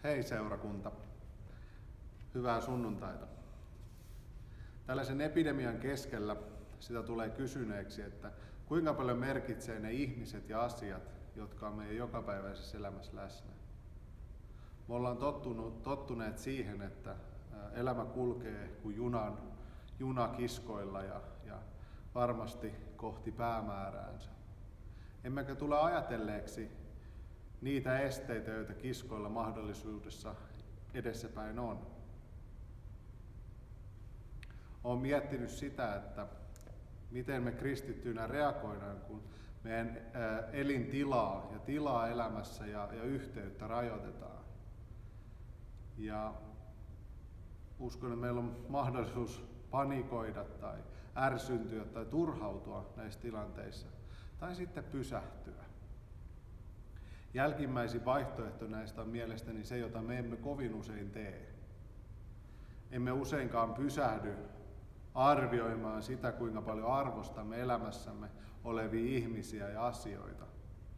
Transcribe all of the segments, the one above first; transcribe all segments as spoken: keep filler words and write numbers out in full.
Hei seurakunta, hyvää sunnuntaita. Tällaisen epidemian keskellä sitä tulee kysyneeksi, että kuinka paljon merkitsee ne ihmiset ja asiat, jotka on meidän jokapäiväisessä elämässä läsnä. Me ollaan tottunut, tottuneet siihen, että elämä kulkee kuin junan, junakiskoilla ja, ja varmasti kohti päämääräänsä. Emmekä tule ajatelleeksi niitä esteitä, joita kiskoilla mahdollisuudessa edessäpäin on. Olen miettinyt sitä, että miten me kristittyinä reagoidaan, kun meidän elintilaa ja tilaa elämässä ja, ja yhteyttä rajoitetaan. Ja uskon, että meillä on mahdollisuus panikoida tai ärsyntyä tai turhautua näissä tilanteissa, tai sitten pysähtyä. Jälkimmäisin vaihtoehto näistä on mielestäni se, jota me emme kovin usein tee. Emme useinkaan pysähdy arvioimaan sitä, kuinka paljon arvostamme elämässämme olevia ihmisiä ja asioita.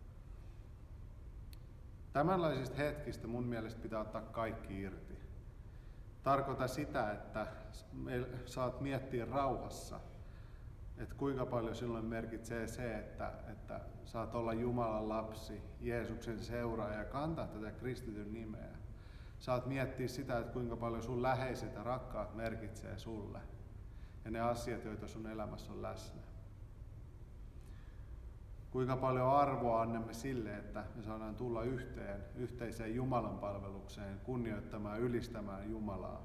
Tämänlaisista hetkistä mun mielestä pitää ottaa kaikki irti. Tarkoita sitä, että saat miettiä rauhassa, että kuinka paljon silloin merkitsee se, että, että saat olla Jumalan lapsi, Jeesuksen seuraaja ja kantaa tätä kristityn nimeä. Saat miettiä sitä, että kuinka paljon sun läheiset ja rakkaat merkitsee sulle ja ne asiat, joita sun elämässä on läsnä. Kuinka paljon arvoa annamme sille, että me saadaan tulla yhteen, yhteiseen Jumalan palvelukseen, kunnioittamaan ja ylistämään Jumalaa.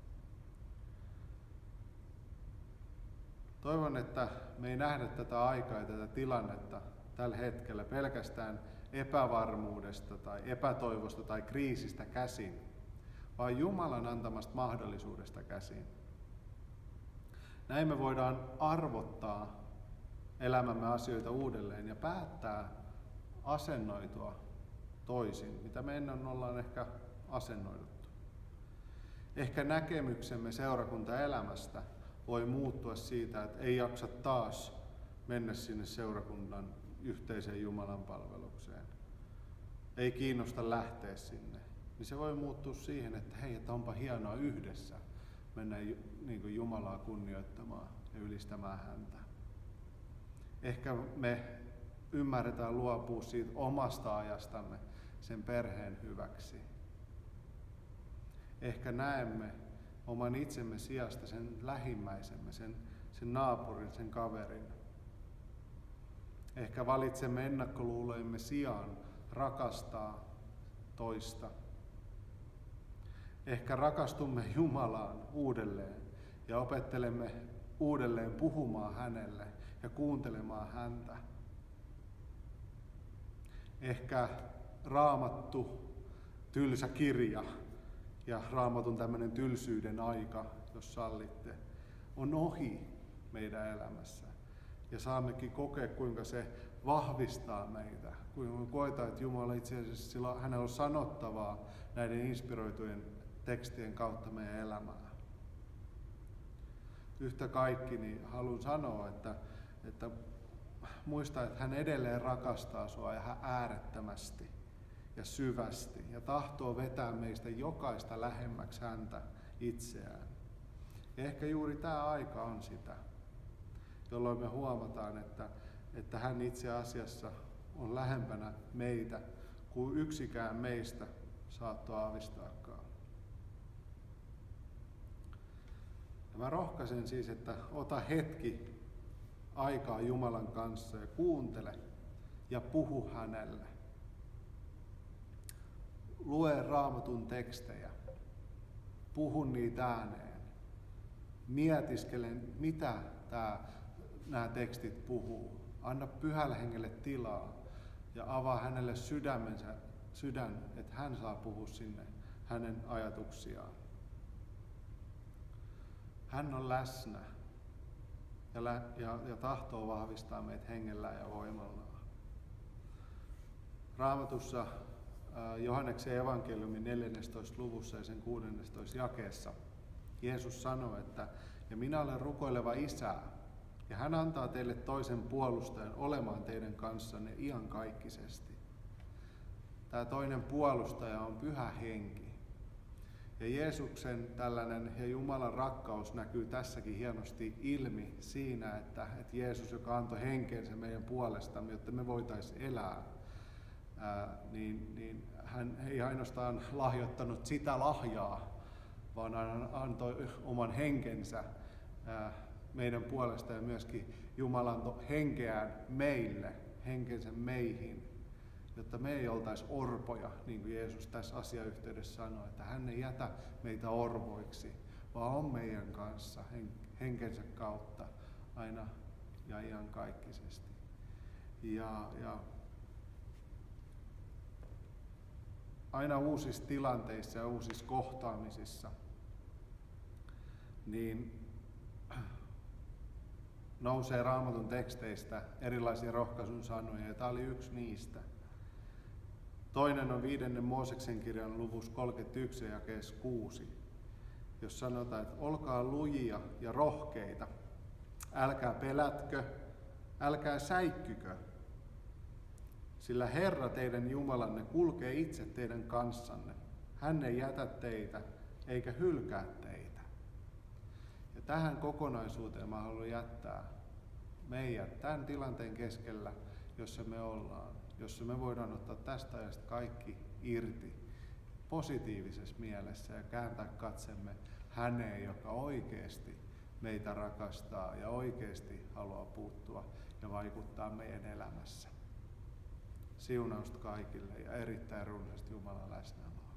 Toivon, että me ei nähdä tätä aikaa ja tätä tilannetta tällä hetkellä pelkästään epävarmuudesta tai epätoivosta tai kriisistä käsin, vaan Jumalan antamasta mahdollisuudesta käsin. Näin me voidaan arvottaa elämämme asioita uudelleen ja päättää asennoitua toisin, mitä me ennen ollaan ehkä asennoiduttu. Ehkä näkemyksemme seurakuntaelämästä voi muuttua siitä, että ei jaksa taas mennä sinne seurakunnan yhteiseen Jumalan palvelukseen. Ei kiinnosta lähteä sinne. Niin se voi muuttua siihen, että hei, että onpa hienoa yhdessä mennä niin kuin Jumalaa kunnioittamaan ja ylistämään häntä. Ehkä me ymmärretään luopua siitä omasta ajastamme sen perheen hyväksi. Ehkä näemme oman itsemme sijasta sen lähimmäisemme, sen, sen naapurin, sen kaverin. Ehkä valitsemme ennakkoluulojemme sijaan rakastaa toista. Ehkä rakastumme Jumalaan uudelleen ja opettelemme uudelleen puhumaan hänelle ja kuuntelemaan häntä. Ehkä Raamattu, tylsä kirja ja Raamatun tämmöinen tylsyyden aika, jos sallitte, on ohi meidän elämässä. Ja saammekin kokea, kuinka se vahvistaa meitä, kuinka me koetaan, että Jumala itse asiassa sillä hänellä on sanottavaa näiden inspiroitujen tekstien kautta meidän elämään. Yhtä kaikki niin haluan sanoa, että, että muista, että hän edelleen rakastaa sua ja hän äärettömästi ja syvästi ja tahtoo vetää meistä jokaista lähemmäksi häntä itseään. Ja ehkä juuri tämä aika on sitä, jolloin me huomataan, että, että hän itse asiassa on lähempänä meitä kuin yksikään meistä saattoi aavistaakaan. Ja mä rohkaisen siis, että ota hetki aikaa Jumalan kanssa ja kuuntele ja puhu hänelle. Lue Raamatun tekstejä, puhu niitä ääneen, mietiskele mitä tää, nämä tekstit puhuu. Anna Pyhälle Hengelle tilaa ja avaa hänelle sydämensä, sydän, että hän saa puhua sinne hänen ajatuksiaan. Hän on läsnä ja, lä- ja, ja tahtoo vahvistaa meitä hengellään ja voimallaan. Raamatussa Johanneksen evankeliumin neljännessätoista luvussa ja sen kuudennessatoista jakeessa Jeesus sanoi, että ja minä olen rukoileva Isää, ja hän antaa teille toisen puolustajan olemaan teidän kanssanne iankaikkisesti. Tämä toinen puolustaja on Pyhä Henki. Ja Jeesuksen tällainen ja Jumalan rakkaus näkyy tässäkin hienosti ilmi siinä, että, että Jeesus, joka antoi henkensä meidän puolestamme, jotta me voitaisiin elää, ää, niin, niin hän ei ainoastaan lahjoittanut sitä lahjaa, vaan hän antoi oman henkensä ää, meidän puolesta ja myöskin Jumala antoi henkeään meille, henkensä meihin, jotta me ei oltaisi orpoja, niin kuin Jeesus tässä asiayhteydessä sanoi, että hän ei jätä meitä orvoiksi, vaan on meidän kanssa henkensä kautta aina ja iankaikkisesti. Ja, ja aina uusissa tilanteissa ja uusissa kohtaamisissa niin nousee Raamatun teksteistä erilaisia rohkaisun sanoja, ja tämä oli yksi niistä. Toinen on viidennen Mooseksen kirjan luvussa kolmekymmentäyksi ja jakeessa kuusi, jos sanotaan, että olkaa lujia ja rohkeita, älkää pelätkö, älkää säikkykö, sillä Herra teidän Jumalanne kulkee itse teidän kanssanne. Hän ei jätä teitä eikä hylkää teitä. Ja tähän kokonaisuuteen mä haluan jättää meidät tämän tilanteen keskellä, jossa me ollaan, jossa me voidaan ottaa tästä ajasta kaikki irti positiivisessa mielessä ja kääntää katsemme häneen, joka oikeasti meitä rakastaa ja oikeasti haluaa puuttua ja vaikuttaa meidän elämässä. Siunausta kaikille ja erittäin runsaasti Jumalan läsnäoloa.